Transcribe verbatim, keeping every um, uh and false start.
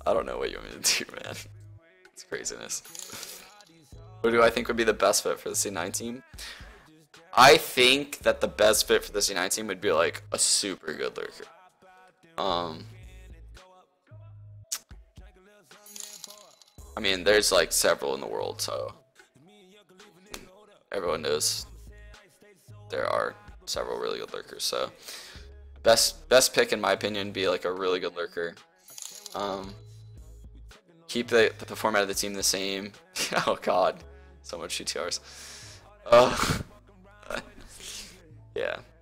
I don't know what you want me to do, man. It's craziness. Who do I think would be the best fit for the C nine team? I think that the best fit for the C nine team would be like a super good lurker. Um, I mean, there's like several in the world, so everyone knows there are several really good lurkers. So best best pick in my opinion would be like a really good lurker. Um, keep the the format of the team the same. Oh God, so much G T Rs. Oh, yeah.